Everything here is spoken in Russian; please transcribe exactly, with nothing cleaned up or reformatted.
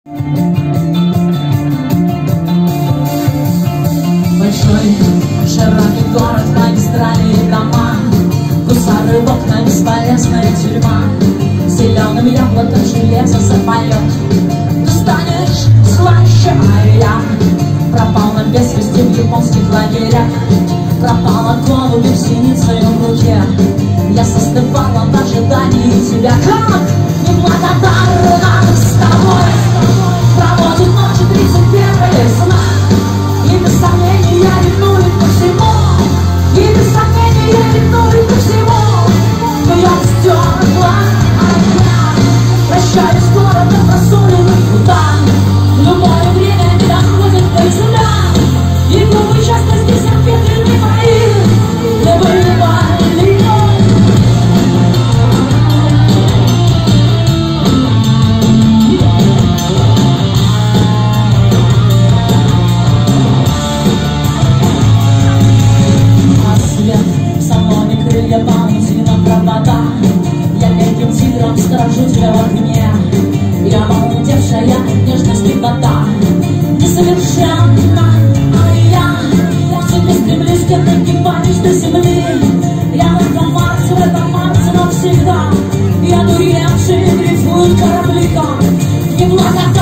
Большой, широкий город, магистрали дома, гусары в окна, бесполезная тюрьма. Зеленым яблоком железо запоет. Ты станешь слаще, а я пропал на без вести в японских лагерях. Пропала голубь в синицей в руке. Я застывала в ожидании тебя. Как неблагодарна с тобой проводит ночи тридцать первая весна. И без сомнений я ревную ко всему. И без сомнений я ревную ко всему. Но я стерла огня. Прощаюсь с городом, просоленным куда. Любое время не доходит до тебя. И глупый часто здесь ответы не мои. Не бывали. Я паутина провода. Я летним тигром сторожу тебя в огне. Я молодевшая нежность и вода. Несовершенна, а я к тебе стремлюсь, где нагибаюсь до земли. Я в этом Марсе, в этом Марсе навсегда. Я дуремший дрейфуют корабли, как неблагодарный.